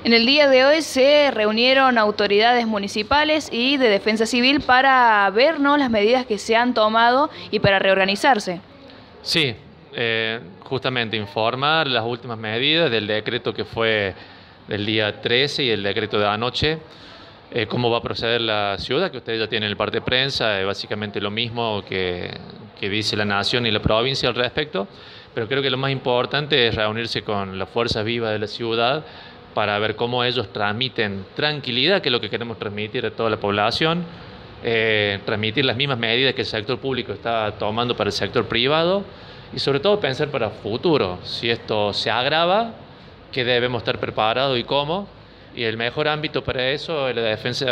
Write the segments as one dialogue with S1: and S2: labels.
S1: En el día de hoy se reunieron autoridades municipales y de defensa civil para ver, ¿no?, las medidas que se han tomado y para reorganizarse.
S2: Sí, justamente informar las últimas medidas del decreto que fue del día 13 y el decreto de anoche, cómo va a proceder la ciudad, que ustedes ya tienen el parte de prensa, básicamente lo mismo que dice la nación y la provincia al respecto, pero creo que lo más importante es reunirse con las fuerzas vivas de la ciudad para ver cómo ellos transmiten tranquilidad, que es lo que queremos transmitir a toda la población, transmitir las mismas medidas que el sector público está tomando para el sector privado y sobre todo pensar para el futuro, si esto se agrava, que debemos estar preparados y cómo. Y el mejor ámbito para eso es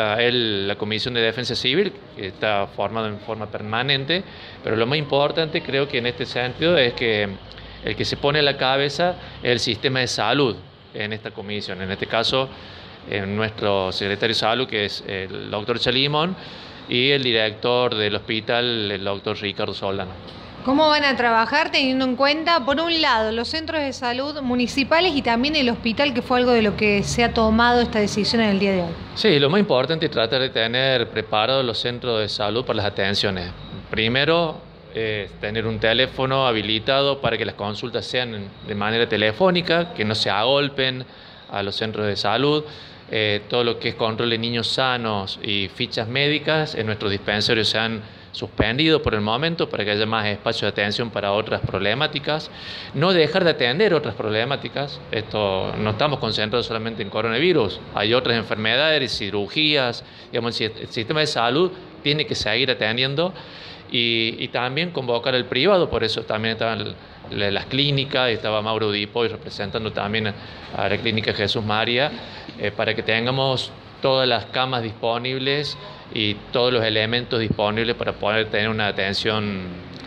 S2: la Comisión de Defensa Civil, que está formada en forma permanente, pero lo más importante creo que en este sentido es que el que se pone a la cabeza es el sistema de salud en esta comisión, en este caso nuestro secretario de salud, que es el doctor Chalimón, y el director del hospital, el doctor Ricardo Soldano.
S3: ¿Cómo van a trabajar teniendo en cuenta, por un lado, los centros de salud municipales y también el hospital, que fue algo de lo que se ha tomado esta decisión en el día de hoy?
S2: Sí, lo más importante es tratar de tener preparados los centros de salud para las atenciones. Primero, tener un teléfono habilitado para que las consultas sean de manera telefónica, que no se agolpen a los centros de salud. Todo lo que es control de niños sanos y fichas médicas en nuestros dispensarios se han suspendido por el momento para que haya más espacio de atención para otras problemáticas. No dejar de atender otras problemáticas. Esto, no estamos concentrados solamente en coronavirus, hay otras enfermedades, cirugías. Digamos, el sistema de salud tiene que seguir atendiendo y también convocar al privado. Por eso también estaban las clínicas, estaba Mauro Dipoy representando también a la clínica Jesús María, para que tengamos todas las camas disponibles y todos los elementos disponibles para poder tener una atención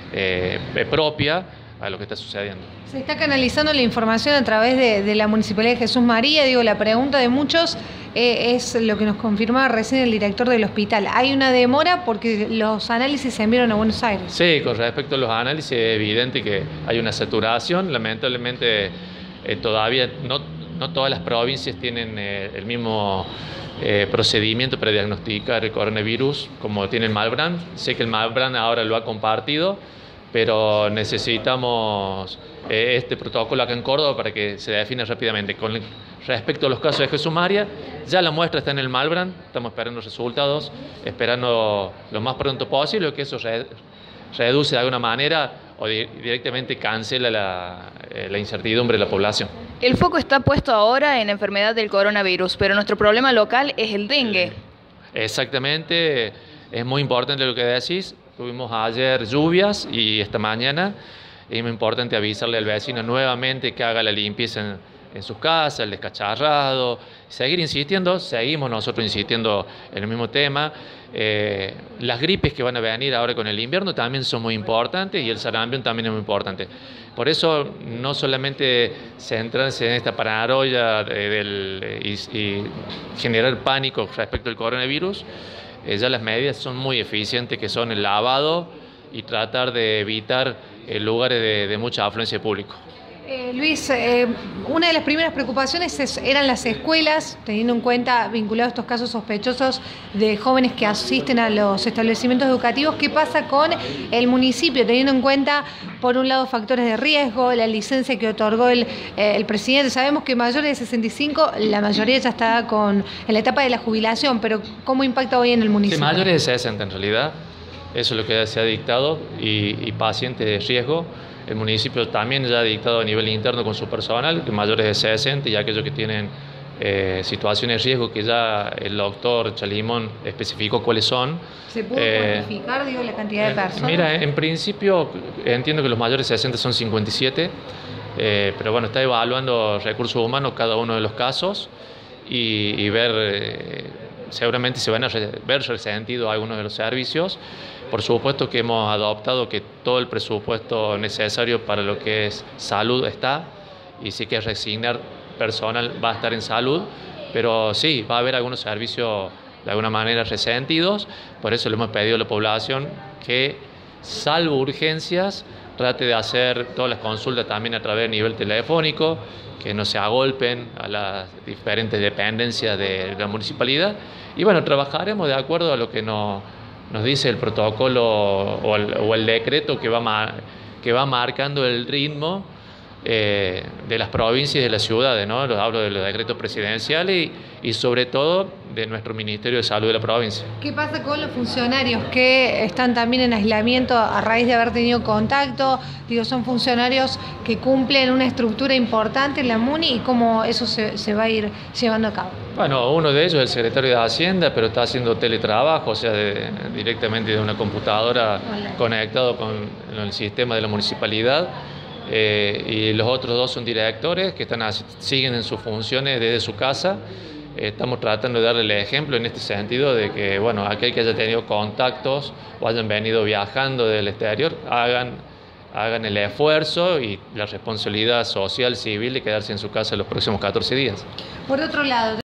S2: propia a lo que está sucediendo.
S3: Se está canalizando la información a través de la Municipalidad de Jesús María. Digo, la pregunta de muchos es lo que nos confirmaba recién el director del hospital. ¿Hay una demora porque los análisis se enviaron a Buenos Aires?
S2: Sí, con respecto a los análisis es evidente que hay una saturación. Lamentablemente todavía no todas las provincias tienen el mismo procedimiento para diagnosticar el coronavirus como tiene el Malbrán. Sé que el Malbrán ahora lo ha compartido, pero necesitamos este protocolo acá en Córdoba para que se define rápidamente. Con respecto a los casos de Jesús María, ya la muestra está en el Malbrán, estamos esperando resultados, esperando lo más pronto posible, que eso reduce de alguna manera o directamente cancela la incertidumbre de la población.
S1: El foco está puesto ahora en la enfermedad del coronavirus, pero nuestro problema local es el dengue.
S2: Exactamente, es muy importante lo que decís. Tuvimos ayer lluvias y esta mañana es muy importante avisarle al vecino nuevamente que haga la limpieza en sus casas, el descacharrado, seguir insistiendo, seguimos nosotros insistiendo en el mismo tema. Las gripes que van a venir ahora con el invierno también son muy importantes y el sarampión también es muy importante. Por eso no solamente centrarse en esta paranoia y generar pánico respecto al coronavirus, ya las medidas son muy eficientes, que son el lavado y tratar de evitar lugares de mucha afluencia de público.
S3: Luis, una de las primeras preocupaciones eran las escuelas, teniendo en cuenta, vinculados a estos casos sospechosos de jóvenes que asisten a los establecimientos educativos. ¿Qué pasa con el municipio, teniendo en cuenta, por un lado, factores de riesgo, la licencia que otorgó el presidente? Sabemos que mayores de 65, la mayoría ya está en la etapa de la jubilación, pero ¿cómo impacta hoy en el municipio?
S2: Sí, mayores de 60 en realidad, eso es lo que se ha dictado, y pacientes de riesgo. El municipio también ya ha dictado a nivel interno con su personal, que mayores de 60 y aquellos que tienen situaciones de riesgo, que ya el doctor Chalimón especificó cuáles son.
S3: ¿Se puede cuantificar, la cantidad de personas?
S2: Mira, en principio entiendo que los mayores de 60 son 57, pero bueno, está evaluando recursos humanos cada uno de los casos y ver, seguramente se van a ver resentidos algunos de los servicios. Por supuesto que hemos adoptado que todo el presupuesto necesario para lo que es salud está, y sí que resignar personal va a estar en salud, pero sí, va a haber algunos servicios de alguna manera resentidos. Por eso le hemos pedido a la población que, salvo urgencias, trate de hacer todas las consultas también a través de nivel telefónico, que no se agolpen a las diferentes dependencias de la municipalidad. Y bueno, trabajaremos de acuerdo a lo que nos dice el protocolo o el decreto que va marcando el ritmo de las provincias y de las ciudades, ¿no? Hablo de los decretos presidenciales y sobre todo de nuestro Ministerio de Salud de la provincia.
S3: ¿Qué pasa con los funcionarios que están también en aislamiento a raíz de haber tenido contacto? Digo, son funcionarios que cumplen una estructura importante en la MUNI y cómo eso se va a ir llevando a cabo.
S2: Bueno, uno de ellos es el secretario de Hacienda, pero está haciendo teletrabajo, o sea, directamente de una computadora conectado con el sistema de la municipalidad. Y los otros dos son directores que siguen en sus funciones desde su casa. Estamos tratando de darle el ejemplo en este sentido de que, bueno, aquel que haya tenido contactos o hayan venido viajando del exterior, hagan el esfuerzo y la responsabilidad social, civil de quedarse en su casa los próximos 14 días.
S3: Por otro lado,